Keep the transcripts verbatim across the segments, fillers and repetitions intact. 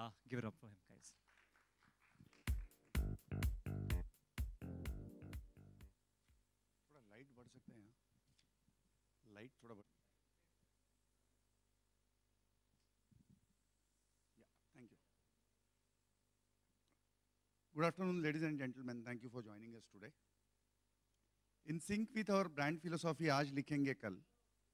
Uh, give it up for him, guys. थोड़ा light बढ़ सकते हैं लाइट थोड़ा बढ़ या thank you good afternoon ladies and gentleman thank you for joining us today in sync with our brand philosophy आज लिखेंगे कल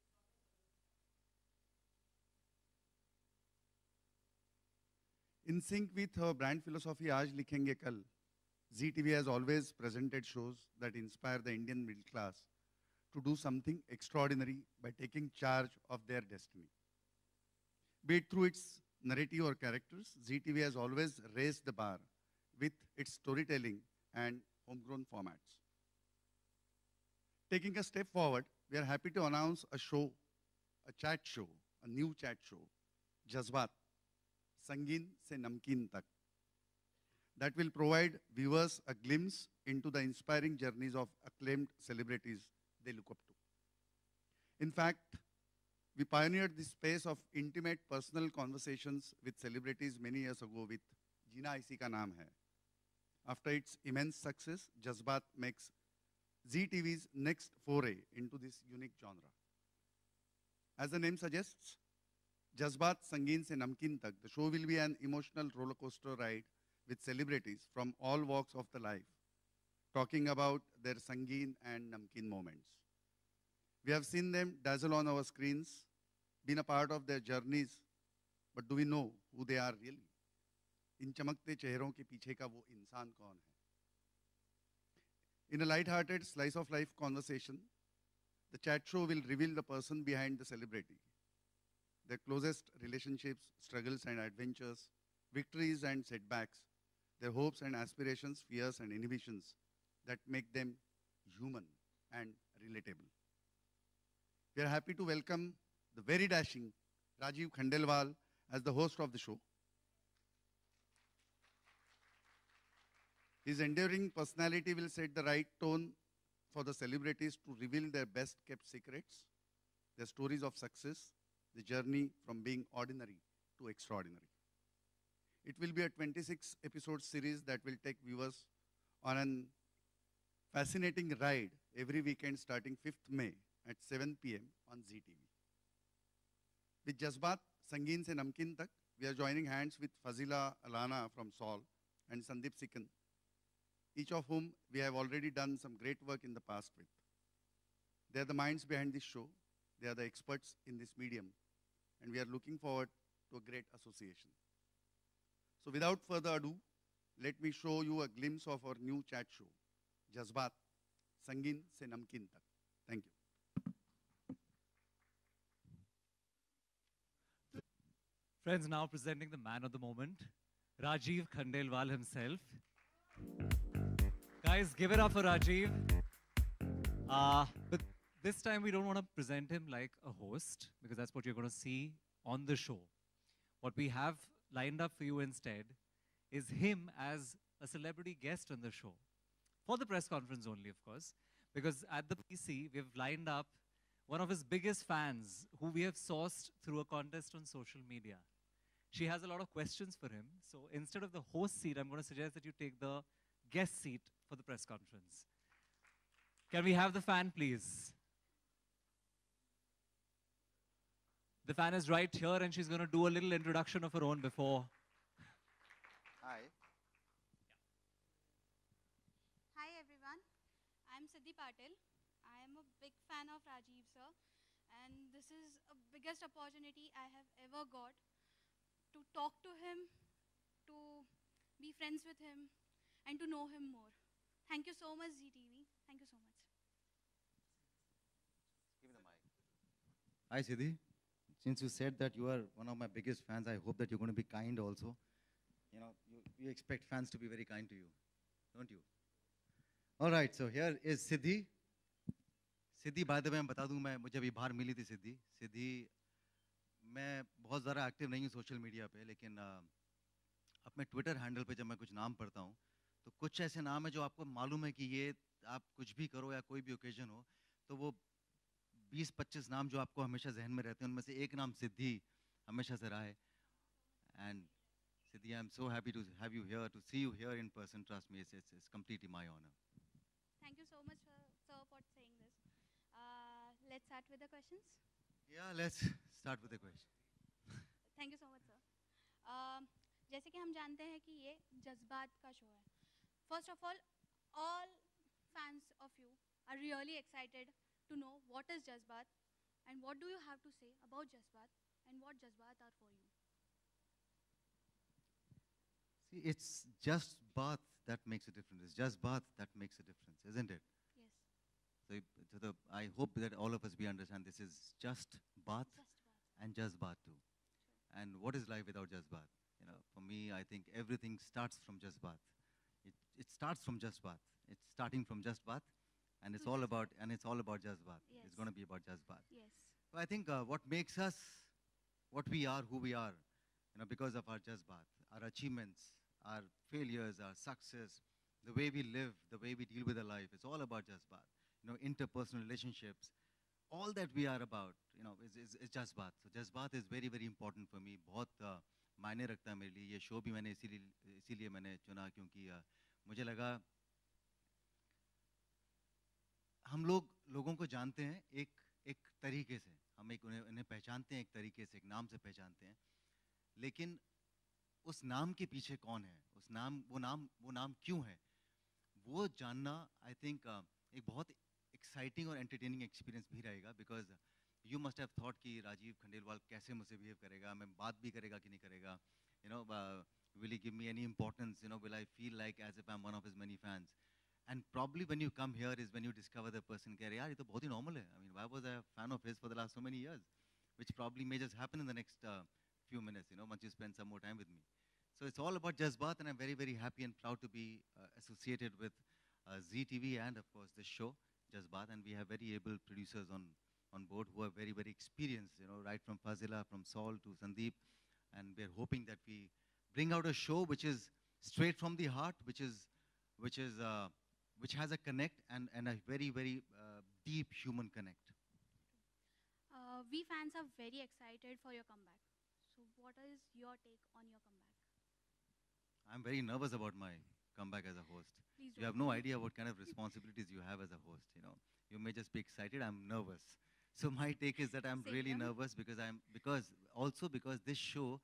in sync with our brand philosophy आज लिखेंगे कल Z T V has always presented shows that inspire the Indian middle class to do something extraordinary by taking charge of their destiny. Be it through its narrative or characters, Z T V has always raised the bar with its storytelling and homegrown formats. Taking a step forward, we are happy to announce a show, a chat show, a new chat show, Jazbaat, Sangeet Se Namkeen Tak, that will provide viewers a glimpse into the inspiring journeys of acclaimed celebrities they look up to. In fact, we pioneered this space of intimate personal conversations with celebrities many years ago with Jeena Isi Ka Naam Hai. After its immense success, Jazbaat makes Z T V's next foray into this unique genre. As the name suggests, Jazbaat Sangeet Se Namkeen Tak, the show will be an emotional roller coaster ride with celebrities from all walks of the life, talking about their Sangeet and Namkeen moments. We have seen them dazzle on our screens, been a part of their journeys, but do we know who they are really? इन चमकते चेहरों के पीछे का वो इंसान कौन है? In a light-hearted slice of life conversation, the chat show will reveal the person behind the celebrity, their closest relationships, struggles and adventures, victories and setbacks, their hopes and aspirations, fears and inhibitions that make them human and relatable. We are happy to welcome the very dashing Rajiv Khandelwal as the host of the show. His enduring personality will set the right tone for the celebrities to reveal their best kept secrets, their stories of success, the journey from being ordinary to extraordinary. It will be a twenty-six episode series that will take viewers on a fascinating ride every weekend starting fifth May at seven p m on Z T V. With Jazbaat, Sangeet Se Namkeen Tak, we are joining hands with Fazila Alana from Saul and Sandeep Sikkan, each of whom we have already done some great work in the past with. They are the minds behind this show. They are the experts in this medium, and we are looking forward to a great association. So without further ado, let me show you a glimpse of our new chat show, Jazbaat, Sangeet Se Namkeen Tak. Thank you. Friends, now presenting the man of the moment, Rajiv Khandelwal himself. Guys, give it up for Rajiv. Uh, but this time we don't want to present him like a host, because that's what you're going to see on the show. What we have lined up for you instead is him as a celebrity guest on the show. For the press conference only, of course, because at the P C, we've lined up one of his biggest fans who we have sourced through a contest on social media. She has a lot of questions for him. So instead of the host seat, I'm going to suggest that you take the guest seat for the press conference. Can we have the fan, please? The fan is right here, and she's going to do a little introduction of her own before. Hi. Hi everyone, I'm Siddhi Patil. I am a big fan of Rajiv sir, and this is a biggest opportunity I have ever got to talk to him, to be friends with him, and to know him more. Thank you so much Z T V. Thank you so much. Give me the mic. Hi, Siddhi. Since you said that you are one of my biggest fans, I hope that you're going to be kind also. You know, you, you expect fans to be very kind to you, don't you? All right, so here is Siddhi. Siddhi, by the way, मैं बता दूं, मैं मुझे अभी बाहर मिली थी सिद्धि. सिद्धि, मैं बहुत ज़्यादा एक्टिव नहीं हूँ सोशल मीडिया पे, लेकिन अपने ट्विटर हैंडल पे जब मैं कुछ नाम पढ़ता हूँ, तो कुछ ऐसे नाम है जो आपको मालूम है कि ये आप कुछ भी करो या कोई भी ओकेजन हो, तो वो बीस पच्चीस नाम जो आपको हमेशा जहन में रहते हैं, उनमें से एक नाम सिद्धि हमेशा से रहा है. And Siddhi, I'm so happy to have you here, to see you here in person. Trust me, it's, it's, it's completely my honor. Thank you so much, sir, sir for saying this. Uh, let's start with the questions. Yeah, let's start with the question. Thank you so much sir. जैसे कि हम जानते हैं कि ये जज्बात का show है. First of all all fans of you are really excited to know what is जज्बात and what do you have to say about जज्बात एंड व्हाट जज्बात are for you. See, it's just bath that makes a difference. It's just bath that makes a difference, isn't it? Yes. So, so the, I hope that all of us we understand this is just bath Just baat. and just bath too. And what is life without just bath? You know, for me, I think everything starts from just bath. It, it starts from just bath. It's starting from just bath, and it's To all Just about and it's all about just bath. Yes. It's going to be about just bath. Yes. So I think uh, what makes us what we are, who we are, you know, because of our just bath, our achievements, our failures, our success, the way we live, the way we deal with our life, it's all about just bath. You know, interpersonal relationships, all that we are about, you know, is, is, is just bath. So just bath is very, very important for me. बहुत uh, मायने रखता है मेरे लिए. ये show भी मैंने इसीलिए इसीलिए मैंने चुना क्योंकि uh, मुझे लगा हम लोग लोगों को जानते हैं एक एक तरीके से, हम एक उन्हें उन्हें पहचानते हैं एक तरीके से, एक नाम से पहचानते हैं, लेकिन उस नाम के पीछे कौन है, उस नाम वो नाम वो नाम क्यों है, वो जानना आई थिंक uh, एक बहुत एक्साइटिंग और एंटरटेनिंग एक्सपीरियंस भी रहेगा. Because you must have thought कि राजीव खंडेलवाल कैसे मुझसे बिहेव करेगा, मैं बात भी करेगा कि नहीं करेगा, you know will he give me any importance, you know will I feel like as if I am one of his many fans. And probably when you come here is when you discover the person कि यार ये तो बहुत ही normal है. I mean why was I a fan of his for the last so many years, which probably may just happen in the next few minutes, you know, once you spend some more time with me. So it's all about Just Bath, and I'm very, very happy and proud to be uh, associated with uh, Z T V and, of course, this show, Just Bath. And we have very able producers on, on board who are very, very experienced, you know, right from Fazila, from Saul to Sandeep. And we're hoping that we bring out a show which is straight from the heart, which is, which is, uh, which has a connect and, and a very, very uh, deep human connect. Uh, we fans are very excited for your comeback. So what is your take on your comeback? I'm very nervous about my comeback as a host. Please You don't have no worry. idea what kind of responsibilities you have as a host, you know. You may just be excited, I'm nervous. So my take is that I'm Same really here. nervous because I'm, because, also because this show,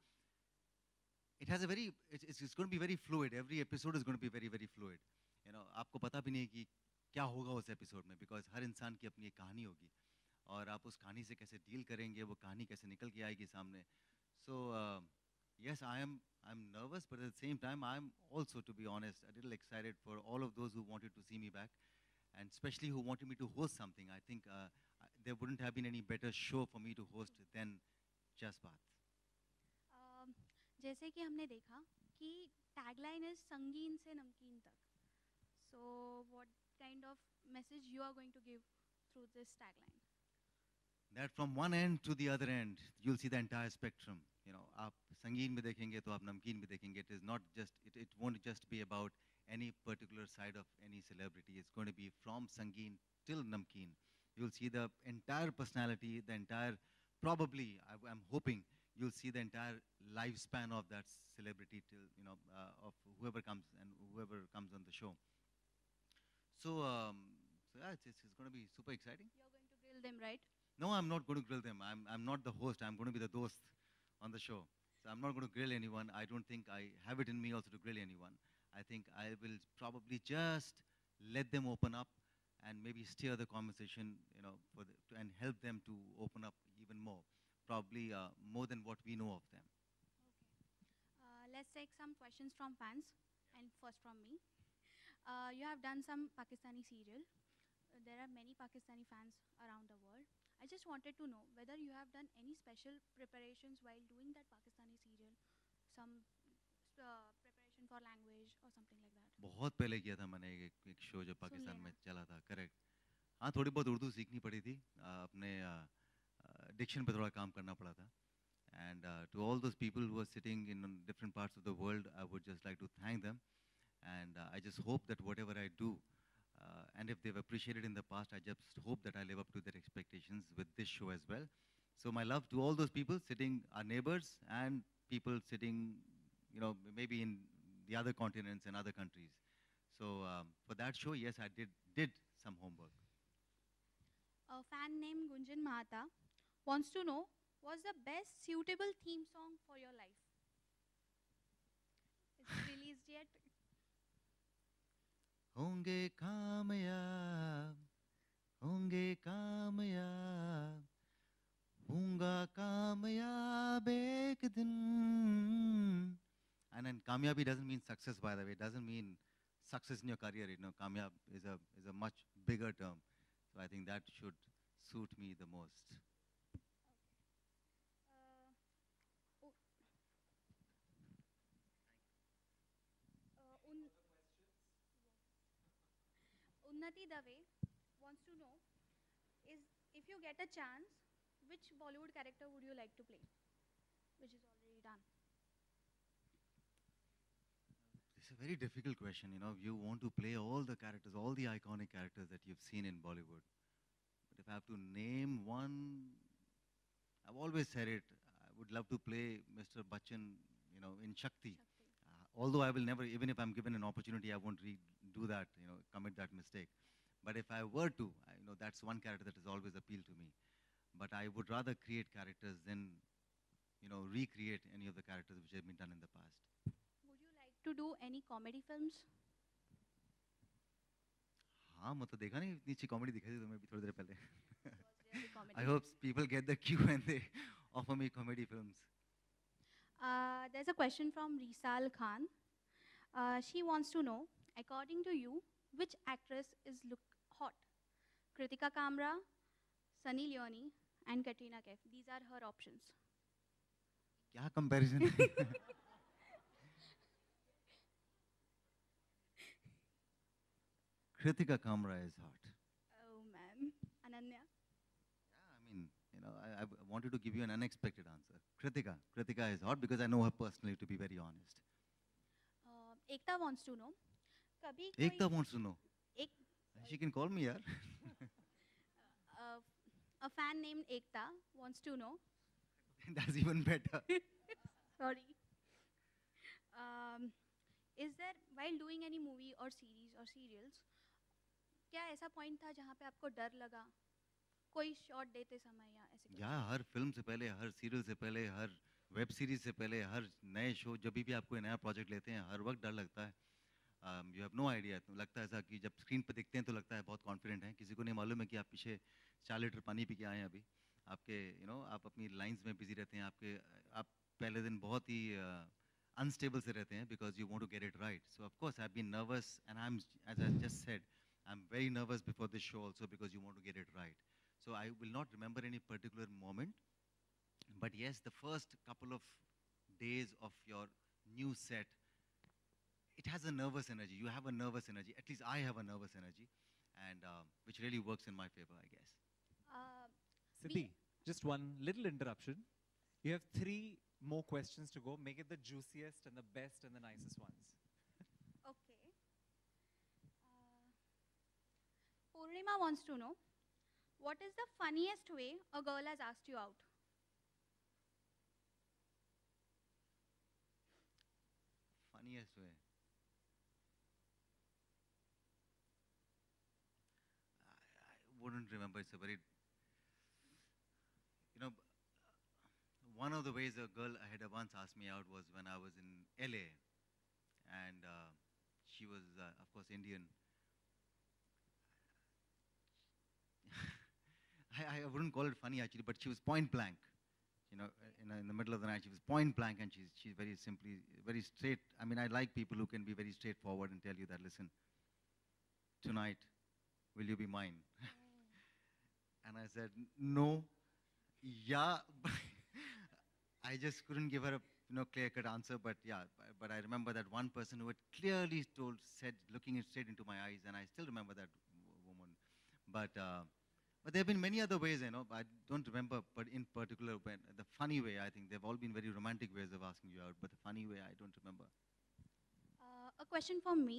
it has a very, it's, it's it's going to be very fluid. Every episode is going to be very, very fluid. You know, आपको पता भी नहीं कि क्या होगा उस episode में, because हर इंसान की अपनी एक कहानी होगी. और आप उस कहानी से कैसे डील करेंगे, वो कहानी कैसे निकल के आएगी सामने. So, uh, yes, I am I'm nervous, but at the same time, I'm also, to be honest, a little excited for all of those who wanted to see me back, and especially who wanted me to host something. I think uh, I- there wouldn't have been any better show for me to host than Just Bath. Um, जैसे कि हमने देखा कि tagline is संगीन से नमकीन तक. So what kind of message you are going to give through this tagline? That from one end to the other end, you'll see the entire spectrum. You know, आप संगीन में देखेंगे तो आप नमकीन में देखेंगे. It is not just, it, it won't just be about any particular side of any celebrity. It's going to be from Sangeet till Namkeen. You'll see the entire personality, the entire, probably, I, I'm hoping, you'll see the entire lifespan of that celebrity till, you know, uh, of whoever comes and whoever comes on the show. So, um, so yeah, it's, it's, it's going to be super exciting. You're going to grill them, right? No, I'm not going to grill them. I'm, I'm not the host. I'm going to be the dost on the show. So I'm not going to grill anyone. I don't think I have it in me also to grill anyone. I think I will probably just let them open up and maybe steer the conversation, you know, for the, to, and help them to open up even more, probably uh, more than what we know of them. Uh, let's take some questions from fans, and first from me. Uh, you have done some Pakistani serial. Uh, there are many Pakistani fans around the world. I just wanted to know whether you have done any special preparations while doing that Pakistani serial, some uh, preparation for language or something like that. बहुत पहले किया था मैंने एक, एक show जो पाकिस्तान लेना। में चला था, करेक्ट. हाँ, थोड़ी बहुत उर्दू सीखनी पड़ी थी, अ, अपने डिक्शन पे थोड़ा काम करना पड़ा था. And uh, to all those people who are sitting in different parts of the world, I would just like to thank them. And uh, I just hope that whatever I do, uh, and if they've appreciated in the past, I just hope that I live up to their expectations with this show as well. So my love to all those people sitting, our neighbors, and people sitting you know, maybe in the other continents and other countries. So um, for that show, yes, I did did some homework. A fan named Gunjan Mahata wants to know what's the best suitable theme song for your life? Is it released yet? होंगे कामयाब, होंगे कामयाब, होऊंगा कामयाब एक दिन. And then kamyabi doesn't mean success, by the way. It doesn't mean success in your career. You know, kamyab is a is a much bigger term. So I think that should suit me the most. Uh, u- uh, Un- Unnati Dave wants to know is if you get a chance, which Bollywood character would you like to play? Which is already done. It's a very difficult question. You know, you want to play all the characters, all the iconic characters that you've seen in Bollywood. But if I have to name one, I've always said it. I would love to play Mister Bachchan, you know, in Shakti. Shakti. Uh, although I will never, even if I'm given an opportunity, I won't re- do that, you know, commit that mistake. But if I were to, I, you know, that's one character that has always appealed to me. But I would rather create characters than, you know, recreate any of the characters which have been done in the past. Would you like to do any comedy films? हाँ मतलब देखा नहीं इतनी अच्छी comedy दिखाई थी तुम्हें भी थोड़ी देर पहले. It was really comedy. I hope people get the cue and they offer me comedy films. Uh, there's a question from Risal Khan. Uh, she wants to know, according to you, which actress is look hot? Kritika Kamra, Sunny Leone, and Katrina Kaif. These are her options. क्या comparison? Kritika Kamra is hot. Oh man. Ananya. Yeah, I mean, you know, I, I w- wanted to give you an unexpected answer. Kritika. Kritika is hot because I know her personally, to be very honest. Uh, Ekta wants to know, कभी Ekta कोई wants to know. एक She can call me, yeah. uh, a fan named Ekta wants to know. That's even better. Sorry. Um, is there while doing any movie or series or serials, क्या ऐसा point था जहाँ पे आपको डर लगा? कोई shot देते समय या ऐसे कुछ? या हर फिल्म से पहले, हर सीरियल से पहले, हर वेब सीरीज से पहले, हर नए शो जब भी आप कोई नया प्रोजेक्ट लेते हैं, हर वक्त डर लगता है. You have no idea. लगता है ऐसा कि जब स्क्रीन पर दिखते हैं तो लगता है बहुत कॉन्फिडेंट हैं. किसी को नहीं मालूम है कि आप पीछे चार लीटर पानी पी के आए हैं अभी. आपके यू नो आप अपनी लाइंस में बिजी रहते हैं. आपके आप पहले दिन बहुत ही अनस्टेबल से रहते हैं because you want to get it right. So of course I have been nervous and I am as I just said I am very nervous before this show also because you want to get it right. So I will not remember any particular moment, but yes, the first couple of days of your new set, it has a nervous energy. You have a nervous energy. At least I have a nervous energy, and uh, which really works in my favor, I guess. Uh, Siddhi, just one little interruption. You have three more questions to go. Make it the juiciest and the best and the nicest ones. okay. Uh, Purnima wants to know, what is the funniest way a girl has asked you out? Funniest way. I, I wouldn't remember. It's a very, you know, one of the ways a girl had once asked me out was when I was in L A, and uh, she was, uh, of course, Indian. I, I wouldn't call it funny actually, but she was point blank. You know, in, in the middle of the night, she was point blank, and she's she's very simply, very straight. I mean, I like people who can be very straightforward and tell you that, listen, tonight, will you be mine? And I said, no, yeah. I just couldn't give her a you know clear-cut answer, but yeah. But, but I remember that one person who had clearly told, said, looking it straight into my eyes, and I still remember that w- woman. But. Uh, But there have been many other ways, you know, I don't remember, but in particular, when the funny way, I think they've all been very romantic ways of asking you out, but the funny way, I don't remember. Uh, a question for me.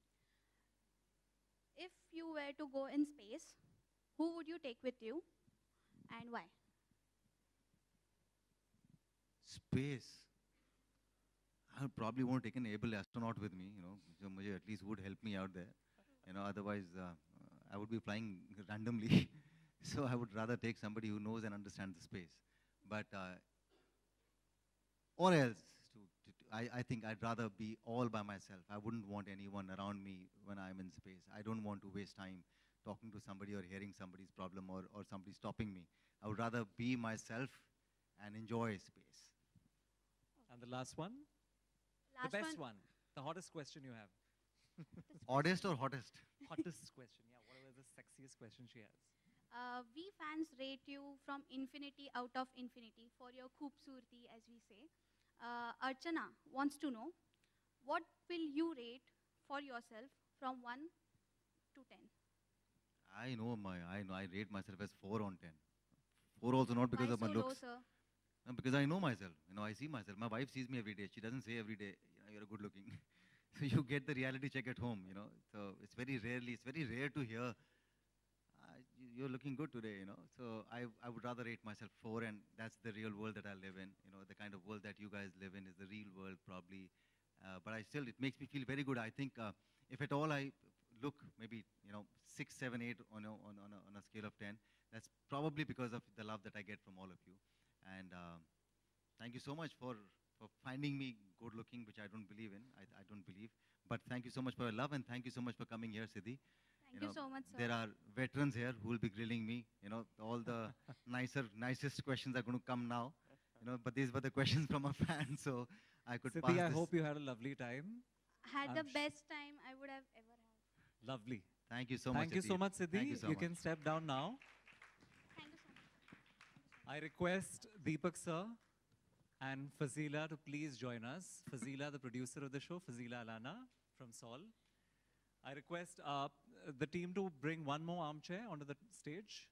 If you were to go in space, who would you take with you and why? Space. I probably won't take an able astronaut with me, you know, so मुझे at least would help me out there, you know, otherwise uh, I would be flying randomly. So I would rather take somebody who knows and understands the space. But, uh, or else, to, to, to, I, I think I'd rather be all by myself. I wouldn't want anyone around me when I'm in space. I don't want to waste time talking to somebody or hearing somebody's problem or, or somebody stopping me. I would rather be myself and enjoy space. And the last one? Last the best one. one. The hottest question you have. Oddest or hottest? Hottest question, yeah. Whatever the sexiest question she has. Uh, we fans rate you from infinity out of infinity for your khoobsurti, as we say. Uh, Archana wants to know, what will you rate for yourself from one to ten? I know my, I know, I rate myself as four on ten. Four also not because Why of my so low, looks. sir? No, because I know myself. You know, I see myself. My wife sees me every day. She doesn't say every day, you know, you're good looking. So you get the reality check at home, you know. So it's very rarely, it's very rare to hear, uh, you- you're looking good today, you know. So I, I would rather rate myself four, and that's the real world that I live in. You know, the kind of world that you guys live in is the real world, probably. Uh, but I still, it makes me feel very good. I think uh, if at all I look maybe, you know, six, seven, eight on a, on, on, a, on a scale of ten, that's probably because of the love that I get from all of you. And um, thank you so much for, for finding me good looking, which I don't believe in. I, I don't believe. But thank you so much for your love, and thank you so much for coming here, Siddhi. Thank You you, know, so much, sir. There are veterans here who will be grilling me. You know, all the nicer, nicest questions are going to come now. You know, but these were the questions from a fan, so I could pass Siddhi, I this. hope you had a lovely time. Had I'm the sh- best time I would have ever had. Lovely. Thank you so much. Thank you so Siddhi. much, Siddhi. Thank you so much. can step down now. Thank you so much. I request Deepak sir and Fazila to please join us. Fazila, the producer of the show, Fazila Alana from Saul. I request uh, the team to bring one more armchair onto the stage.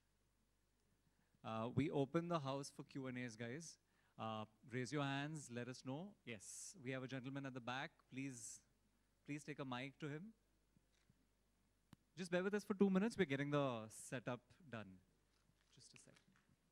Uh, we open the house for Q and A's, guys. Uh, raise your hands, let us know. Yes, we have a gentleman at the back. Please, please take a mic to him. Just bear with us for two minutes. We're getting the setup done. Just a second.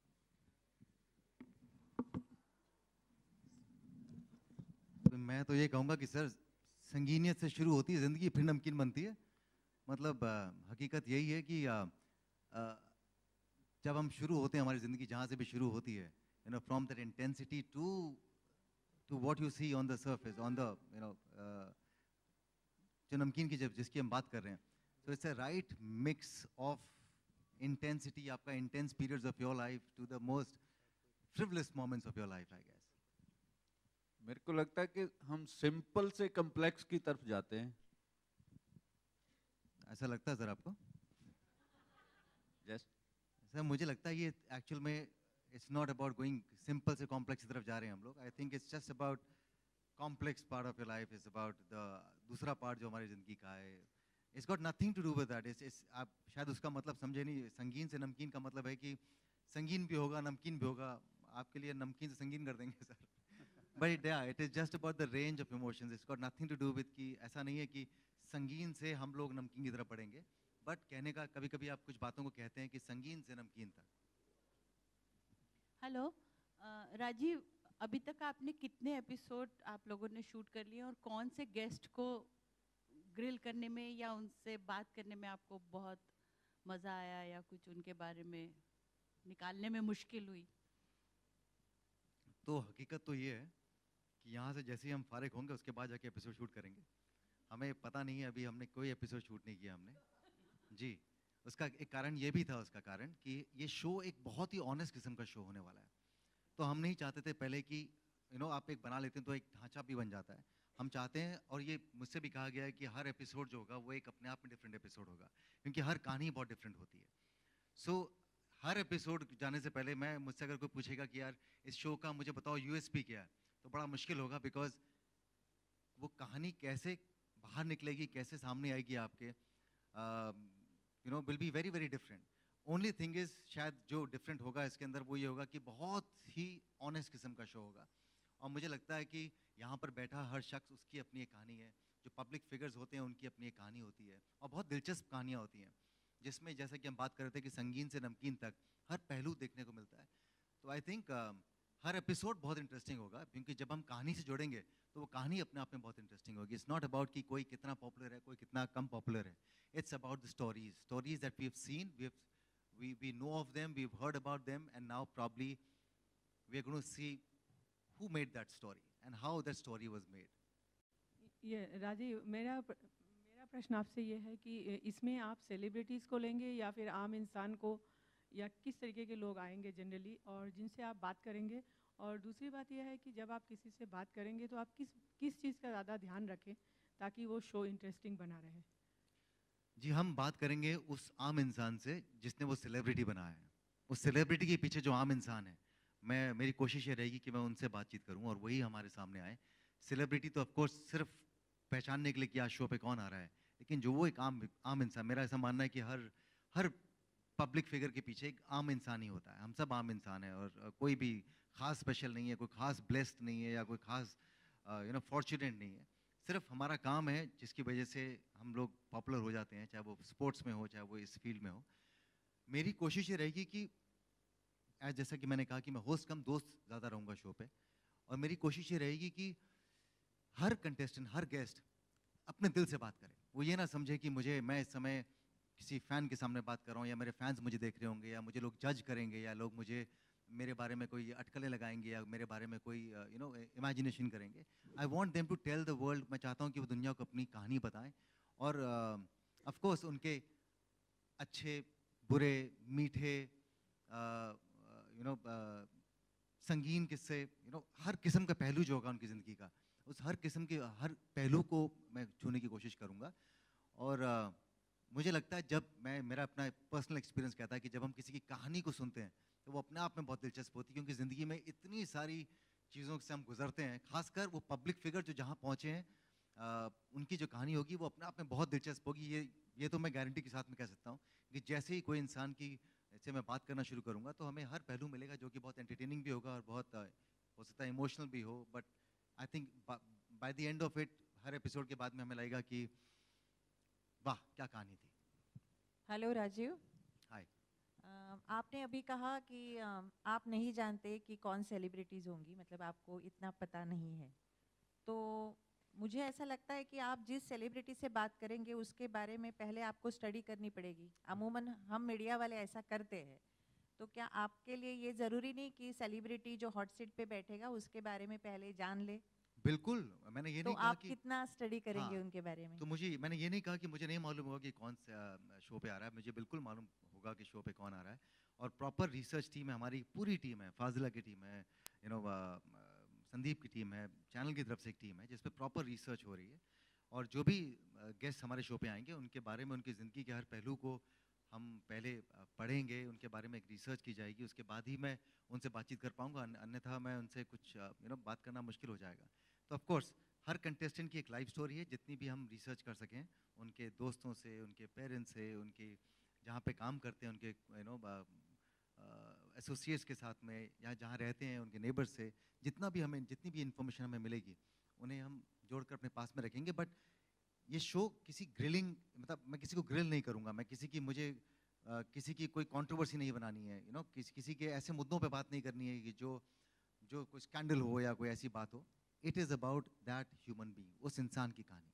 तो मैं तो ये कहूँगा कि sir संगीनियत से शुरू होती है ज़िंदगी, फिर नमकीन बनती है. मतलब अ, हकीकत यही है कि अ, अ, जब हम शुरू होते हैं हमारी ज़िंदगी जहाँ से भी शुरू होती है, you know, from that intensity to to what you see on the surface, on the, you know, uh, जो नमकीन की जब जिसकी हम बात कर रहे हैं, so it's a right mix of intensity, आपका intense periods of your life to the most frivolous moments of your life, I guess. मेरे को लगता है कि हम सिंपल से कम्प्लेक्स की तरफ जाते हैं. ऐसा लगता है सर आपको? Yes. सर मुझे लगता है ये एक्चुअल में it's not about going simple से complex की तरफ जा रहे हैं हम लोग. I think it's just about complex part of your life. It's about the दूसरा part जो हमारी ज़िंदगी का है. It's got nothing to do with that. It's, it's, आप शायद उसका मतलब समझे नहीं. संगीन से नमकीन का मतलब है कि संगीन भी होगा, नमकीन भी होगा. आपके लिए नमकीन से संगीन कर देंगे sir. But it, yeah, it is just about the range of emotions. It's got nothing to do with कि ऐसा नहीं है कि संगीन से हम लोग नमकीन की तरफ बढ़ेंगे. But कहने का कभी-कभी आप कुछ बातों को कहते हैं कि संगीन से नमकीन तक. हेलो राजीव, अभी तक आपने कितने एपिसोड आप लोगों ने शूट कर लिए और कौन से गेस्ट को ग्रिल करने में या उनसे बात करने में आपको बहुत मज़ा आया या कुछ उनके बारे में निकालने में मुश्किल हुई? तो हकीकत तो ये है कि यहाँ से जैसे ही हम फारिग होंगे उसके बाद जाके एपिसोड शूट करेंगे. हमें पता नहीं है, अभी हमने कोई एपिसोड शूट नहीं किया हमने जी. उसका एक कारण ये भी था, उसका कारण कि ये शो एक बहुत ही ऑनेस्ट किस्म का शो होने वाला है. तो हम नहीं चाहते थे पहले कि यू नो आप एक बना लेते हैं तो एक ढांचा भी बन जाता है. हम चाहते हैं, और ये मुझसे भी कहा गया है कि हर एपिसोड जो होगा वो एक अपने आप में डिफरेंट एपिसोड होगा, क्योंकि हर कहानी बहुत डिफरेंट होती है. सो so, हर एपिसोड जाने से पहले मैं मुझसे अगर कोई पूछेगा कि यार इस शो का मुझे बताओ यूएसपी क्या है, तो बड़ा मुश्किल होगा. बिकॉज वो कहानी कैसे बाहर निकलेगी, कैसे सामने आएगी आपके, you know, will be very very different. Only thing is शायद जो डिफरेंट होगा इसके अंदर वो ये होगा कि बहुत ही ऑनेस्ट किस्म का शो होगा. और मुझे लगता है कि यहाँ पर बैठा हर शख्स, उसकी अपनी एक कहानी है. जो पब्लिक फिगर्स होते हैं उनकी अपनी एक कहानी होती है, और बहुत दिलचस्प कहानियाँ होती हैं जिसमें जैसा कि हम बात कर रहे थे कि संगीन से नमकीन तक हर पहलू देखने को मिलता है. तो आई थिंक हर एपिसोड बहुत इंटरेस्टिंग होगा क्योंकि जब हम कहानी से जुड़ेंगे तो वो कहानी अपने आप में बहुत इंटरेस्टिंग होगी. इट्स नॉट अबाउट कि कोई कितना पॉपुलर है, कोई कितना कम पॉपुलर है. It's about the stories stories that we have seen, we have we we know of them, we've heard about them, and now probably we are going to see who made that story and how that story was made. ये राजीव, मेरा प्र- मेरा प्रश्न आपसे ये है कि इसमें आप सेलिब्रिटीज़ को लेंगे या फिर आम इंसान को, या किस तरीके के लोग आएंगे जनरली और जिनसे आप बात करेंगे? और दूसरी बात यह है कि जब आप किसी से बात करेंगे तो आप किस किस चीज़ का ज़्यादा ध्यान रखें ताकि वो शो इंटरेस्टिंग बना रहे? जी, हम बात करेंगे उस आम इंसान से जिसने वो सेलिब्रिटी बनाया है. उस सेलिब्रिटी के पीछे जो आम इंसान है, मैं मेरी कोशिश ये रहेगी कि मैं उनसे बातचीत करूं और वही हमारे सामने आए. सेलिब्रिटी तो ऑफ कोर्स सिर्फ पहचानने के लिए कि आज शो पे कौन आ रहा है, लेकिन जो वो एक आम आम इंसान, मेरा ऐसा मानना है कि हर हर पब्लिक फिगर के पीछे एक आम इंसान ही होता है. हम सब आम इंसान हैं और अ, कोई भी खास स्पेशल नहीं है, कोई खास ब्लेस्ड नहीं है या कोई खास यू नो फॉर्चुनेट नहीं है. सिर्फ हमारा काम है जिसकी वजह से हम लोग पॉपुलर हो जाते हैं, चाहे वो स्पोर्ट्स में हो, चाहे वो इस फील्ड में हो. मेरी कोशिश ये रहेगी कि आज जैसा कि मैंने कहा कि मैं होस्ट कम दोस्त ज़्यादा रहूँगा शो पे, और मेरी कोशिश ये रहेगी कि हर कंटेस्टेंट, हर गेस्ट अपने दिल से बात करे. वो ये ना समझे कि मुझे मैं इस समय किसी फ़ैन के सामने बात कर रहा हूँ या मेरे फैंस मुझे देख रहे होंगे या मुझे लोग जज करेंगे या लोग मुझे मेरे बारे में कोई अटकलें लगाएंगे या मेरे बारे में कोई यू नो इमेजिनेशन करेंगे. I want them to tell the world. मैं चाहता हूँ कि वो दुनिया को अपनी कहानी बताएं और ऑफ कोर्स उनके अच्छे, बुरे, मीठे, यू नो संगीन किस्से, यू नो हर किस्म का पहलू जो होगा उनकी ज़िंदगी का, उस हर किस्म के हर पहलू को मैं छूने की कोशिश करूँगा. और uh, मुझे लगता है जब मैं मेरा अपना पर्सनल एक्सपीरियंस कहता है कि जब हम किसी की कहानी को सुनते हैं तो वो अपने आप में बहुत दिलचस्प होती है, क्योंकि ज़िंदगी में इतनी सारी चीज़ों से हम गुजरते हैं, खासकर वो पब्लिक फिगर जो जहाँ पहुँचे हैं, आ, उनकी जो कहानी होगी वो अपने आप में बहुत दिलचस्प होगी. ये ये तो मैं गारंटी के साथ में कह सकता हूँ कि जैसे ही कोई इंसान की से मैं बात करना शुरू करूँगा तो हमें हर पहलू मिलेगा जो कि बहुत एंटरटेनिंग भी होगा और बहुत आ, हो सकता है इमोशनल भी हो. But I think by the end of it हर एपिसोड के बाद में हमें लगेगा कि वाह क्या कहानी थी. हेलो राजीव. हाय. अ, आपने अभी कहा कि अ, आप नहीं जानते कि कौन सेलिब्रिटीज़ होंगी, मतलब आपको इतना पता नहीं है. तो मुझे ऐसा लगता है कि आप जिस सेलिब्रिटी से बात करेंगे उसके बारे में पहले आपको स्टडी करनी पड़ेगी. अमूमन हम मीडिया वाले ऐसा करते हैं. तो क्या आपके लिए ये ज़रूरी नहीं कि सेलिब्रिटी जो हॉट सीट पे बैठेगा उसके बारे में पहले जान ले? बिल्कुल, मैंने ये तो नहीं कहा आप कि कितना स्टडी करेंगे हाँ, उनके बारे में? तो मुझे मैंने ये नहीं कहा कि मुझे नहीं मालूम होगा कि कौन सा शो पे आ रहा है. मुझे बिल्कुल मालूम होगा कि शो पे कौन आ रहा है, और प्रॉपर रिसर्च टीम है, हमारी पूरी टीम है, फाजिला की टीम है, यू नो संदीप की टीम है, चैनल की तरफ से एक टीम है जिस पे प्रॉपर रिसर्च हो रही है. और जो भी गेस्ट हमारे शो पे आएंगे उनके बारे में, उनकी ज़िंदगी के हर पहलू को हम पहले अ, पढ़ेंगे, उनके बारे में एक रिसर्च की जाएगी, उसके बाद ही मैं उनसे बातचीत कर पाऊँगा. अन्यथा मैं उनसे कुछ यू नो बात करना मुश्किल हो जाएगा. तो ऑफ कोर्स हर कंटेस्टेंट की एक लाइफ स्टोरी है, जितनी भी हम रिसर्च कर सकें उनके दोस्तों से, उनके पेरेंट्स से, उनके जहाँ पे काम करते हैं उनके यू नो एसोसिएट्स के साथ में, या जहाँ रहते हैं उनके नेबर्स से, जितना भी हमें जितनी भी इंफॉर्मेशन हमें मिलेगी उन्हें हम जोड़कर अपने पास में रखेंगे. बट ये शो किसी ग्रिलिंग, मतलब मैं किसी को ग्रिल नहीं करूँगा, मैं किसी की मुझे अ, किसी की कोई कंट्रोवर्सी नहीं बनानी है, यू नो किसी किसी के ऐसे मुद्दों पे बात नहीं करनी है कि जो जो कोई स्कैंडल हो या कोई ऐसी बात हो. It is about that human being, उस इंसान की कहानी.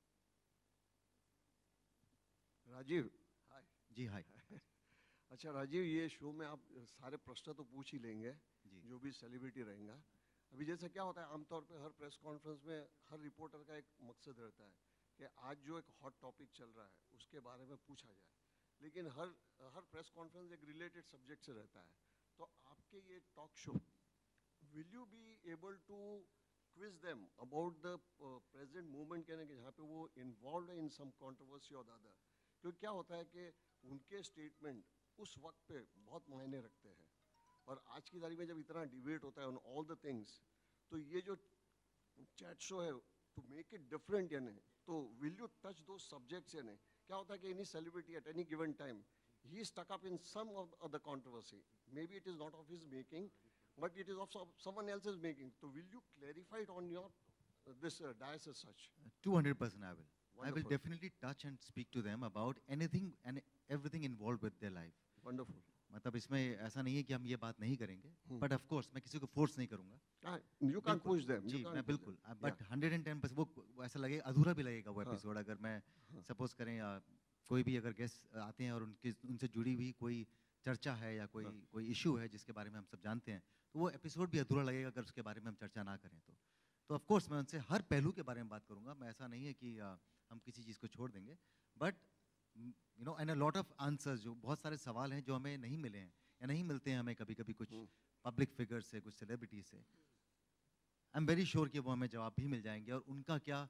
राजीव. हाय. जी हाय. अच्छा राजीव, ये शो में आप सारे प्रश्न तो पूछ ही लेंगे जी. जो भी सेलिब्रिटी रहेगा. अभी जैसे क्या होता है आमतौर पे हर प्रेस कॉन्फ्रेंस में हर रिपोर्टर का एक मकसद रहता है कि आज जो एक हॉट टॉपिक चल रहा है उसके बारे में पूछा जाए, लेकिन हर हर प्रेस कॉन्फ्रेंस एक रिलेटेड सब्जेक्ट से रहता है. तो आपके ये talk show, will you be able to quiz them about the present movement, कहने के जहाँ पे वो इन्वॉल्व है इन सम कंट्रोवर्सी और अदर? क्योंकि क्या होता है कि उनके स्टेटमेंट उस वक्त पे बहुत मायने रखते हैं, और आज की तारीख में जब इतना डिबेट होता है ऑन ऑल द थिंग्स, तो ये जो चैट शो है टू मेक इट डिफरेंट, यानी तो विल यू टच दो सब्जेक्ट्स? यानी क्या होता है कि any celebrity at any given time he is stuck up in some of the controversy, maybe it is not of his making but it is of some, someone else's making. So will you clarify it on your uh, this uh, dice as such? two hundred percent I will. I will Wonderful. definitely touch and speak to them about anything and everything involved with their life. Wonderful. मतलब इसमें ऐसा नहीं है कि हम ये बात नहीं करेंगे, हम्म। बट ऑफ कोर्स मैं किसी को फोर्स नहीं करूंगा। Ah, you can't बिल्कुल, push them. You ji can't मैं push बिल्कुल, them. But Yeah. Hundred and ten percent वो वो ऐसा लगेगा, अधूरा भी लगेगा वो हाँ। एपिसोड अगर मैं हाँ। सपोज करें आ, कोई भी अगर गेस्ट आते हैं और उनके उनसे जुड़ी हुई कोई चर्चा है या कोई हाँ। कोई इशू है जिसके बारे में हम सब जानते हैं, तो वो एपिसोड भी अधूरा लगेगा अगर उसके बारे में हम चर्चा ना करें तो तो ऑफ कोर्स मैं उनसे हर पहलू के बारे में बात करूंगा। मैं ऐसा नहीं है कि आ, हम किसी चीज़ को छोड़ देंगे, but you know and a lot of answers, जो बहुत सारे सवाल हैं जो हमें नहीं मिले हैं या नहीं मिलते हैं हमें कभी कभी कुछ हम्म। पब्लिक फिगर से, कुछ सेलिब्रिटी से। आई एम वेरी श्योर कि वो हमें जवाब भी मिल जाएंगे और उनका क्या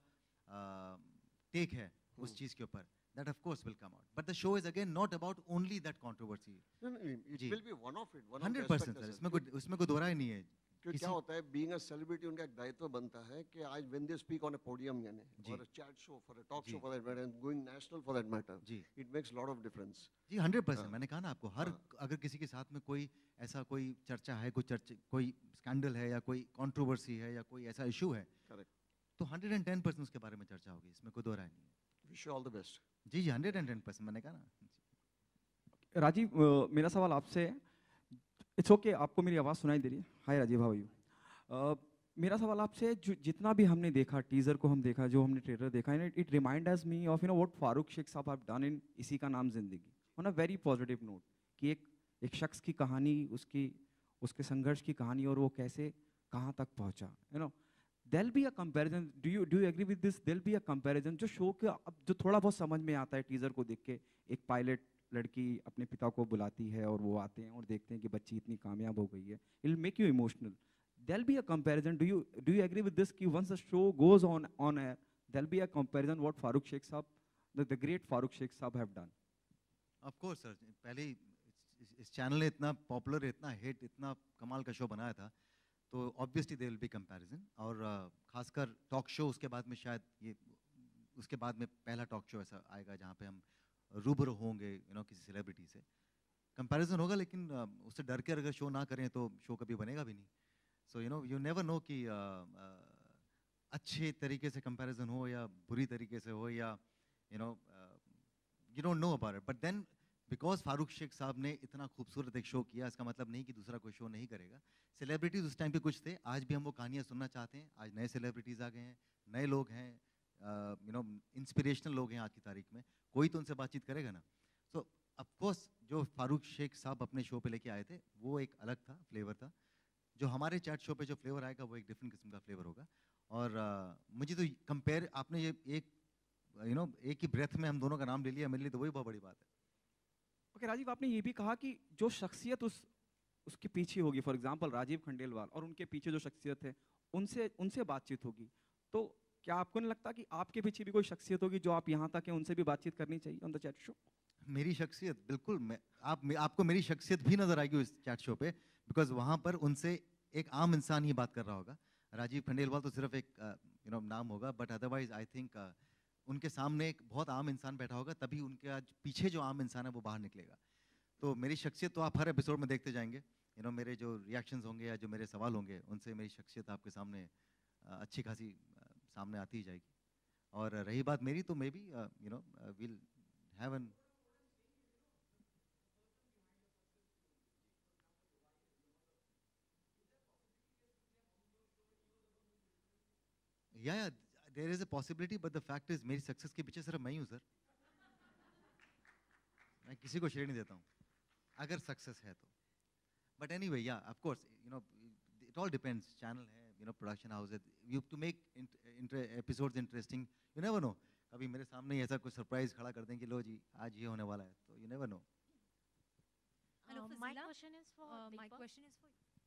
टेक है उस हम्म। चीज़ के ऊपर, that of course will come out. But the show is again not about only that controversy. No, no, it जी। will be one of it. One of the hundred aspect percent है sir, sir. इसमें क्यों- कोई उसमें कोई दो राय नहीं है। क्योंकि क्या किसी- होता है, बीइंग अ सेलिब्रिटी उनका एक दायित्व बनता है कि आज when they speak on a podium यानी जी। और chat show for a talk जी। Show for that matter and going national for that matter, जी it makes lot of difference. जी हंड्रेड परसेंट हाँ। मैंने कहा ना आपको, हर हाँ। अगर किसी के साथ में कोई ऐसा कोई चर्चा है, कोई चर्चा, कोई स्कैंडल है या कोई कंट्रोवर्सी है या कोई ऐसा इशू है, करेक्ट. तो हंड्रेड एंड टेन परसेंट उसके बारे में चर्चा होगी, इसमें कोई दो राय नहीं है। Wish you all the best. जी जी हंड्रेड एंड टेन परसेंट मैंने कहा ना। राजीव, अ, मेरा सवाल आपसे है, इट्स ओके okay, आपको मेरी आवाज़ सुनाई दे रही है? Hi Rajeev, how are you? मेरा सवाल आपसे है, जो जितना भी हमने देखा, टीज़र को हम देखा, जो हमने ट्रेलर देखा, it remind us me of you know what Farooq Sheikh sahab have done in इसी का नाम जिंदगी, on a very positive note, कि एक एक शख्स की कहानी, उसकी उसके संघर्ष की कहानी और वो कैसे कहाँ तक पहुँचा, you know they'll be a comparison. Do you do you agree with this? They'll be a comparison जो शो के अब जो थोड़ा बहुत समझ में आता है टीज़र को देख के, एक पायलट लड़की अपने पिता को बुलाती है और वो आते हैं और देखते हैं कि बच्ची इतनी कामयाब हो गई है, it will make you emotional. There'll be a comparison. Do you do you agree with this? कि once the show goes on on air, there'll be a comparison what Farooq Sheikh Saab, the, the great Farooq Sheikh Saab have done. Of course sir, पहले ही इस- इस channel ने इतना popular, इतना hit, इतना कमाल का शो बनाया था, तो obviously there will be comparison. और uh, खासकर टॉक शो उसके बाद में शायद ये उसके बाद में पहला टॉक शो ऐसा आएगा जहाँ पे हम रूबरू होंगे यू नो किसी सेलिब्रिटी से. कंपैरिजन होगा, लेकिन uh, उससे डर के अगर शो ना करें तो शो कभी बनेगा भी नहीं. So you know you never know कि uh, uh, अच्छे तरीके से कंपैरिजन हो या बुरी तरीके से हो, या you know you don't know about it. But then because Farooq Sheikh sahab ने इतना खूबसूरत एक शो किया, इसका मतलब नहीं कि दूसरा कोई शो नहीं करेगा. सेलिब्रिटीज उस टाइम पे कुछ थे, आज भी हम वो कहानियाँ सुनना चाहते हैं. आज नए सेलिब्रिटीज आ गए हैं, नए लोग हैं, यू नो इंस्पिरेशनल लोग हैं आज की तारीख में, कोई तो उनसे बातचीत करेगा ना. सो ऑफकोर्स जो फारूक शेख साहब अपने शो पे लेके आए थे वो एक अलग था, फ्लेवर था. जो हमारे चैट शो पे जो फ्लेवर आएगा वो एक डिफरेंट किस्म का फ्लेवर होगा. और uh, मुझे तो कंपेयर, आपने ये एक यू नो एक ही ब्रेथ में हम दोनों का नाम ले लिया, मेरे लिए तो वही बहुत बड़ी बात है. ओके राजीव, आपने ये भी कहा कि जो शख्सियत उस उसके पीछे होगी, फॉर एग्जांपल राजीव खंडेलवाल, और उनके पीछे जो शख्सियत है उनसे उनसे बातचीत होगी, तो क्या आपको नहीं लगता कि आपके पीछे भी कोई शख्सियत होगी जो आप यहाँ तक है उनसे भी बातचीत करनी चाहिए ऑन द चैट शो? मेरी शख्सियत बिल्कुल, मैं आप मे- आपको मेरी शख्सियत भी नजर आएगी उस चैट शो पे, बिकॉज वहाँ पर उनसे एक आम इंसान ही बात कर रहा होगा. राजीव खंडेलवाल तो सिर्फ एक यू नो नाम होगा, बट अदरवाइज आई थिंक उनके सामने एक बहुत आम इंसान बैठा होगा, तभी उनके आज पीछे जो आम इंसान है वो बाहर निकलेगा. तो मेरी शख्सियत तो आप हर एपिसोड में देखते जाएंगे. यू नो मेरे जो रिएक्शंस होंगे या जो मेरे सवाल होंगे उनसे मेरी शख्सियत आपके सामने uh, अच्छी खासी uh, सामने आती ही जाएगी. और रही बात मेरी, तो maybe you know will have an yeah yeah there is a possibility, but the fact is मेरी सक्सेस के पीछे सिर्फ मैं ही हूँ सर. मैं किसी को शेयर नहीं देता हूँ अगर सक्सेस है तो. But anyway yeah of course you know it all depends. Channel है, यू नो प्रोडक्शन हाउस है, you to make episodes interesting. You never know, कभी मेरे सामने ही ऐसा कुछ सरप्राइज खड़ा कर दें कि लो जी आज ये होने वाला है, तो you never know. Hello, Uh, my Fazila. question is for Uh, Big my Boss. question is for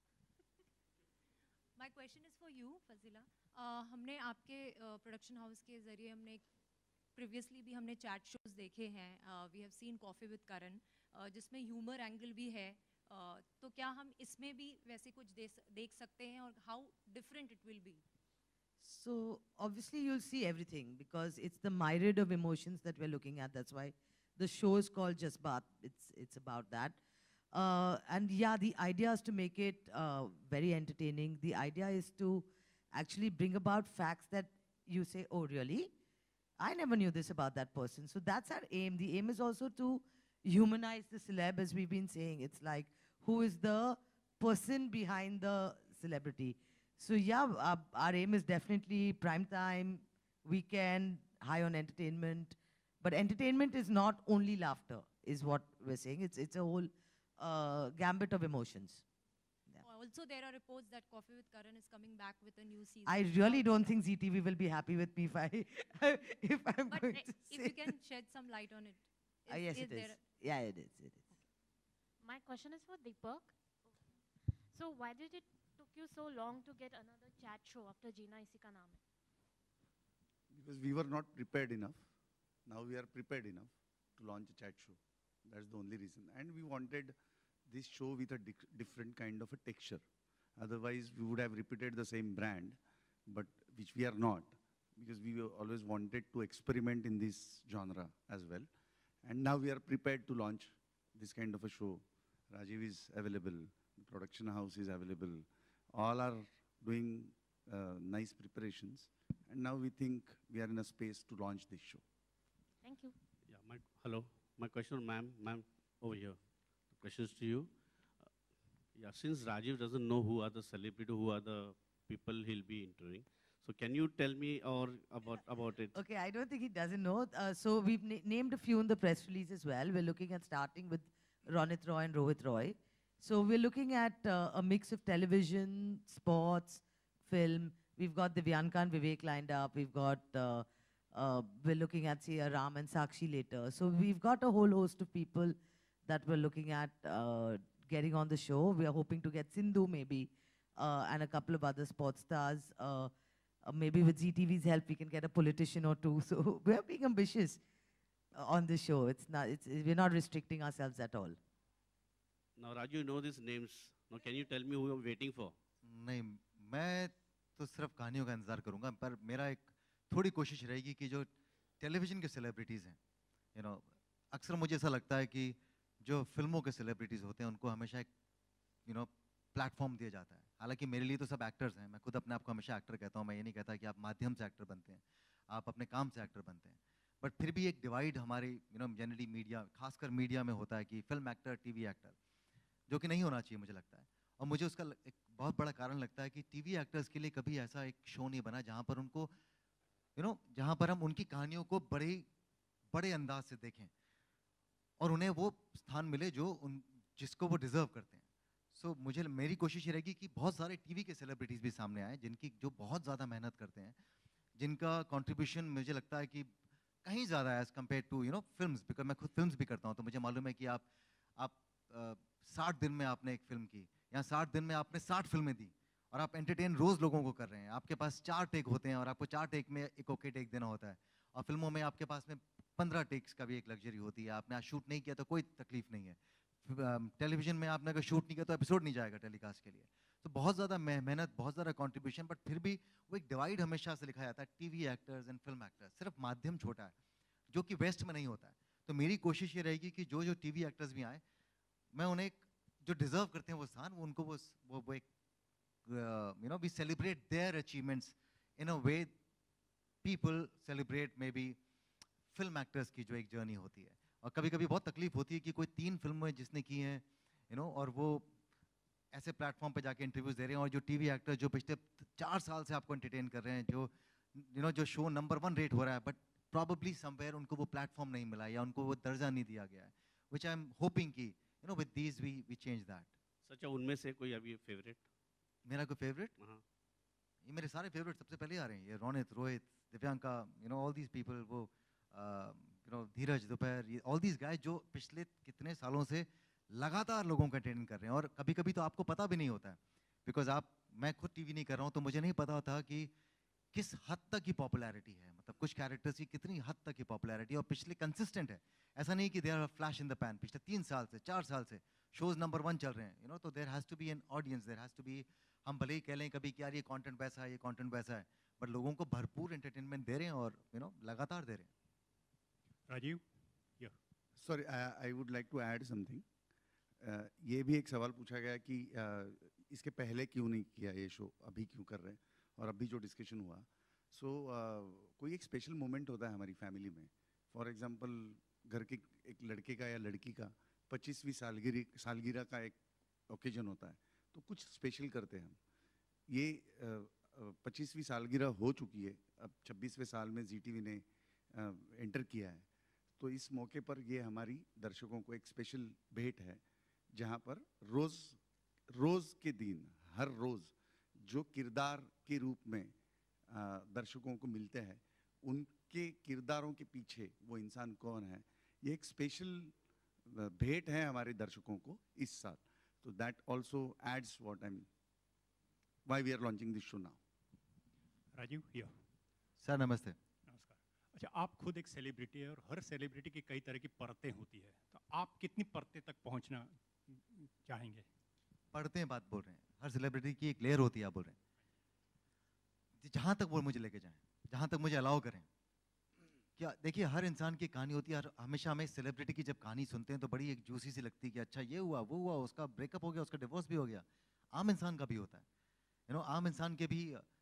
my question is for you, Fazila. Uh, हमने आपके प्रोडक्शन हाउस के ज़रिए हमने प्रीवियसली भी हमने चैट शोज देखे हैं. We have seen coffee with Karan, जिसमें ह्यूमर एंगल भी है. uh, तो क्या हम इसमें भी वैसे कुछ दे, देख सकते हैं, और how different it will be? So obviously you'll see everything because it's the myriad of emotions that we're looking at. That's why the show is called Jazbaat. It's it's about that. Uh, and yeah, the idea is to make it uh, very entertaining. The idea is to actually bring about facts that you say, oh really? I never knew this about that person. So that's our aim. The aim is also to, humanize the celeb, as we've been saying. It's like, who is the person behind the celebrity? So yeah, our, our aim is definitely prime time, weekend, high on entertainment. But entertainment is not only laughter, is what we're saying. It's, it's a whole uh, gambit of emotions. Also, there are reports that Coffee with Karan is coming back with a new season. I really don't think Z T V will be happy with me if I, if I'm But going uh, to if say you can that. shed some light on it. Ah, yes, it is. there- Yeah, it is. It is. My question is for Deepak. So why did it took you so long to get another chat show after Jeena Isi Ka Naam Hai? Because we were not prepared enough. Now we are prepared enough to launch a chat show. That's the only reason. And we wanted this show with a dic- different kind of a texture. Otherwise, we would have repeated the same brand, but which we are not, because we were always wanted to experiment in this genre as well. And now we are prepared to launch this kind of a show. Rajiv is available, the production house is available. All are doing uh, nice preparations. And now we think we are in a space to launch this show. Thank you. Yeah, my, hello. My question, ma'am, ma'am, over here. The question is to you. Uh, yeah, since Rajiv doesn't know who are the celebrity, who are the people he'll be interviewing, so can you tell me or about about it? Okay, I don't think he doesn't know. Uh, so we've na- named a few in the press release as well. We're looking at starting with Ronit Roy and Rohit Roy. So we're looking at uh, a mix of television, sports, film. We've got Divyanka and Vivek lined up. We've got, uh, uh, we're looking at, say, Ram and Sakshi later. So we've got a whole host of people that we're looking at uh, getting on the show. We are hoping to get Sindhu maybe, uh, and a couple of other sports stars. Uh, uh, maybe with Z T V's help, we can get a politician or two. So we're being ambitious uh, on the show. It's not, it's, we're not restricting ourselves at all. Now, Raju, you know these names. Now, can you tell me who I'm waiting for? नहीं, मैं तो सिर्फ कहानियों का इंतजार करूंगा, पर मेरा एक थोड़ी कोशिश रहेगी कि जो टेलीविजन के सेलिब्रिटीज़ हैं, you know, अक्सर मुझे ऐसा लगता है कि जो फिल्मों के सेलिब्रिटीज़ होते हैं उनको हमेशा एक you know, प्लेटफॉर्म दिया जाता है. हालांकि मेरे लिए तो सब एक्टर्स हैं, मैं खुद अपने आप को हमेशा एक्टर कहता हूँ. मैं ये नहीं कहता कि आप माध्यम से एक्टर बनते हैं, आप अपने काम से एक्टर बनते हैं. बट फिर भी एक डिवाइड हमारे यू नो जनरली मीडिया, खासकर मीडिया में होता है कि फिल्म एक्टर, टीवी एक्टर, जो कि नहीं होना चाहिए मुझे लगता है. और मुझे उसका एक बहुत बड़ा कारण लगता है कि टीवी एक्टर्स के लिए कभी ऐसा एक शो नहीं बना जहाँ पर उनको यू नो जहाँ पर हम उनकी कहानियों को बड़े बड़े अंदाज से देखें और उन्हें वो स्थान मिले जो उन जिसको वो डिज़र्व करते हैं. सो so, मुझे मेरी कोशिश ये रहेगी कि बहुत सारे टीवी के सेलिब्रिटीज़ भी सामने आए जिनकी जो बहुत ज़्यादा मेहनत करते हैं, जिनका कंट्रीब्यूशन मुझे लगता है कि कहीं ज़्यादा है as compare to you know films. बिकॉज मैं खुद फिल्म्स भी करता हूँ, तो मुझे मालूम है कि आप आप साठ दिन में आपने एक फिल्म की या साठ दिन में आपने साठ फिल्में दी और आप एंटरटेन रोज़ लोगों को कर रहे हैं. आपके पास चार टेक होते हैं और आपको चार टेक में एक ओके टेक देना होता है. और फिल्मों में आपके पास में पंद्रह टेक्स का भी एक लग्जरी होती है. आपने आज शूट नहीं किया तो कोई तकलीफ नहीं है. टेलीविजन में आपने अगर शूट नहीं किया तो एपिसोड नहीं जाएगा टेलीकास्ट के लिए. तो बहुत ज़्यादा मेहनत, बहुत ज़्यादा कंट्रीब्यूशन, बट फिर भी वो एक डिवाइड हमेशा से लिखा जाता है TV actors and film actors. सिर्फ माध्यम छोटा है जो कि वेस्ट में नहीं होता है. तो मेरी कोशिश ये रहेगी कि जो जो टीवी एक्टर्स भी आए, मैं उन्हें जो डिजर्व करते हैं वो स्थान, वो उनको वो वो, वो एक you know we celebrate their achievements in a way people celebrate maybe film actors की जो एक जर्नी होती है. और कभी कभी बहुत तकलीफ होती है कि कोई तीन फिल्में जिसने की हैं यू नो और वो ऐसे प्लेटफॉर्म पे जाके इंटरव्यूज दे रहे हैं, और जो टीवी एक्टर जो पिछले चार साल से आपको एंटरटेन कर रहे हैं, जो यू नो जो शो नंबर वन रेट हो रहा है, बट प्रॉबेबली समवेयर उनको वो प्लेटफॉर्म नहीं मिला या उनको वो दर्जा नहीं दिया गया है. विच आई एम होपिंग कि you know with these we we change that. सच्चा उनमें से कोई अभी फेवरेट? मेरा कोई फेवरेट? हाँ, ये मेरे सारे फेवरेट सबसे पहले आ रहे हैं. ये Ronit, Rohit, Divyanka, you know all these people, वो यू नो धीरज दोपहर, ये ऑल दीज गाइस जो पिछले कितने सालों से लगातार लोगों का एंटरटेन कर रहे हैं. और कभी कभी तो आपको पता भी नहीं होता है, बिकॉज आप मैं खुद टीवी नहीं कर रहा हूँ, तो मुझे नहीं पता होता कि किस हद तक की पॉपुलैरिटी है. मतलब कुछ कैरेक्टर्स की कितनी हद तक की पॉपुलैरिटी, और पिछले कंसिस्टेंट है. ऐसा नहीं कि they are flash in the pan. पिछले तीन साल से, चार साल से शोज नंबर वन चल रहे हैं, यू नो. तो there has to be an audience, there has to be, हम भले ही कह लें कभी कि यार ये कंटेंट वैसा है, ये कंटेंट वैसा है, बट लोगों को भरपूर एंटरटेनमेंट दे रहे हैं और यू नो लगातार दे रहे हैं. Rajeev, yeah sorry, I would like to add something. ये भी एक सवाल पूछा गया कि uh, इसके पहले क्यों नहीं किया ये शो, अभी क्यों कर रहे हैं, और अभी जो डिस्कशन हुआ. सो so, uh, कोई एक स्पेशल मोमेंट होता है हमारी फैमिली में. फॉर एग्जांपल घर के एक लड़के का या लड़की का पच्चीसवीं सालगिरह सालगिरह का एक ओकेजन होता है, तो कुछ स्पेशल करते हैं हम। ये पच्चीसवीं सालगिरह हो चुकी है, अब छब्बीसवें साल में जी टी वी ने एंटर किया है, तो इस मौके पर ये हमारी दर्शकों को एक स्पेशल भेंट है, जहाँ पर रोज़ रोज़ के दिन हर रोज़ जो किरदार के रूप में आ, दर्शकों को मिलते हैं, उनके किरदारों के पीछे वो इंसान कौन है, ये एक स्पेशल भेंट है हमारे दर्शकों को इस साल। तो that also adds what I mean why we are launching this show now. Rajeev here. Sir नमस्ते। नमस्कार। अच्छा, आप खुद एक सेलिब्रिटी है और हर सेलिब्रिटी की कई तरह की परतें होती है, तो आप कितनी परतें तक पहुंचना चाहेंगे? पढ़ते बात बोल रहे हैं, हर सेलिब्रिटी की एक लेयर होती है, आप बोल रहे हैं। जहाँ तक वो मुझे लेके जाएं, जहाँ तक मुझे अलाउ करें। क्या देखिए, हर इंसान की कहानी होती है, हर हमेशा हमें सेलिब्रिटी की जब कहानी सुनते हैं तो बड़ी एक जूसी सी लगती है कि अच्छा ये हुआ वो हुआ, उसका ब्रेकअप हो गया, उसका डिवोर्स भी हो गया। आम इंसान का भी होता है, यू नो आम इंसान के भी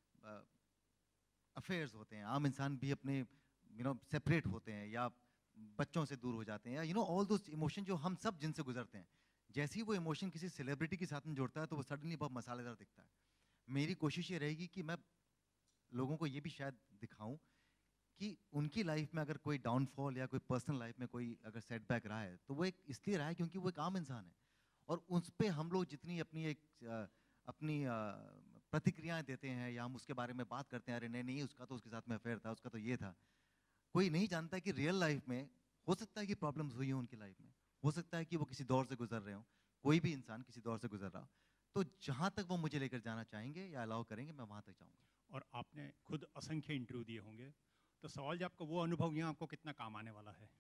अफेयर्स होते हैं, आम इंसान भी अपने यू नो सेपरेट होते हैं या बच्चों से दूर हो जाते हैं, या you know all those emotion जो हम सब जिनसे गुजरते हैं। जैसे ही वो इमोशन किसी सेलिब्रिटी के साथ में जुड़ता है तो वो सडनली बहुत मसालेदार दिखता है। मेरी कोशिश ये रहेगी कि मैं लोगों को ये भी शायद दिखाऊं कि उनकी लाइफ में अगर कोई डाउनफॉल या कोई पर्सनल लाइफ में कोई अगर सेटबैक रहा है तो वो एक इसलिए रहा है क्योंकि वो एक आम इंसान है, और उस पर हम लोग जितनी अपनी एक आ, अपनी प्रतिक्रियाएं देते हैं या हम उसके बारे में बात करते हैं, अरे नहीं नहीं उसका तो उसके साथ में अफेयर था, उसका तो ये था, कोई नहीं जानता कि रियल लाइफ में हो सकता है कि प्रॉब्लम्स हुई हो उनकी लाइफ में, हो सकता है कि वो किसी दौर से गुजर रहे हो, कोई भी इंसान किसी दौर से गुजर रहा हो। तो जहाँ तक वो मुझे लेकर जाना चाहेंगे या अलाउ करेंगे मैं वहाँ तक जाऊँगा। और आपने खुद असंख्य इंटरव्यू दिए होंगे, तो सवाल जो आपका वो अनुभव यहाँ आपको कितना काम आने वाला है?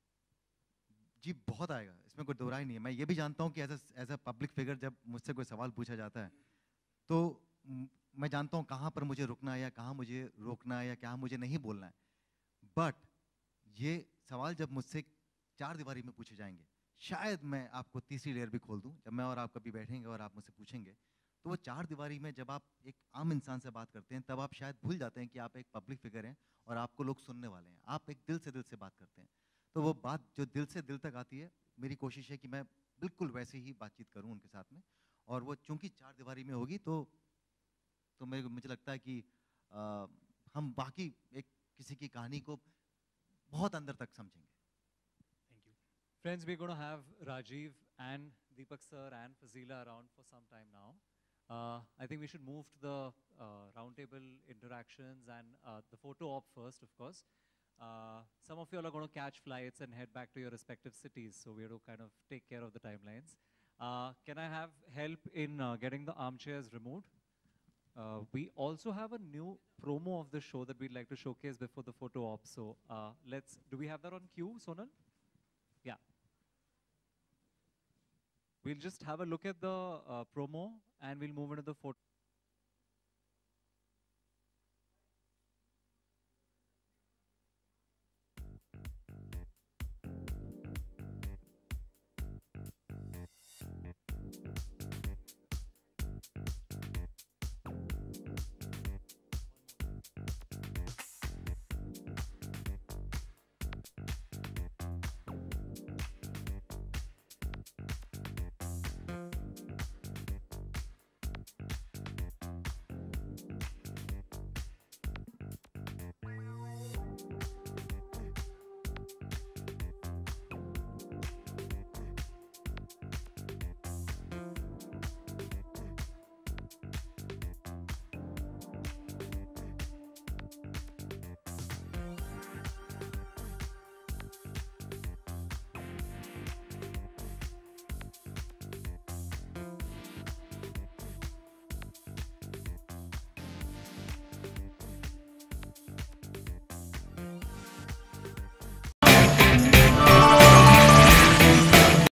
जी बहुत आएगा, इसमें कोई दो राय नहीं है। मैं ये भी जानता हूँ कि as as a public figure जब मुझसे कोई सवाल पूछा जाता है तो मैं जानता हूँ कहाँ पर मुझे रुकना है या कहाँ मुझे रोकना है या क्या मुझे नहीं बोलना है। बट ये सवाल जब मुझसे चार दीवारी में पूछे जाएंगे, शायद मैं आपको तीसरी लेयर भी खोल दूँ, जब मैं और आप कभी बैठेंगे और आप मुझसे पूछेंगे, तो वो चार दीवारी में जब आप एक आम इंसान से बात करते हैं तब आप शायद भूल जाते हैं कि आप एक पब्लिक फिगर हैं और आपको लोग सुनने वाले हैं, आप एक दिल से दिल से बात करते हैं। तो वो बात जो दिल से दिल तक आती है, मेरी कोशिश है कि मैं बिल्कुल वैसे ही बातचीत करूं उनके साथ में, और वो चूंकि चार दीवारी में होगी तो तो मेरे मुझे लगता है कि आ, हम बाकी एक किसी की कहानी को बहुत अंदर तक समझेंगे। Thank you. Friends, we're going to have Rajiv and Deepak sir and Fazila around for some time now. Uh, I think we should move to the uh, roundtable interactions and uh, the photo op first, of course. Uh, some of you all are going to catch flights and head back to your respective cities, so we have to kind of take care of the timelines. Uh, can I have help in uh, getting the armchairs removed? Uh, we also have a new promo of the show that we'd like to showcase before the photo op. So uh, let's, do we have that on cue, Sonal? Yeah. We'll just have a look at the uh, promo and we'll move into the photo.